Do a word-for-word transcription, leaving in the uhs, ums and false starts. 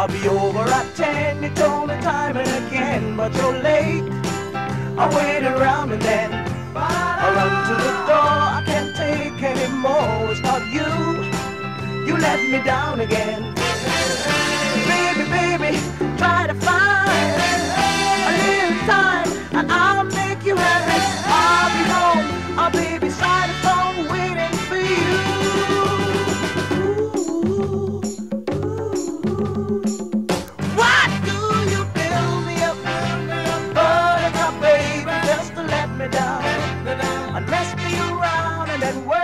I'll be over at ten, you told me time and again, but you're late. I wait around and then I run to the door. I can't take anymore. It's not you, you let me down again. Baby, baby, try to find a little time and I'll make you happy. I'll be home, I'll be beside the phone waiting for you. Why do you build me up, buttercup baby, just to let me down and mess me around and then work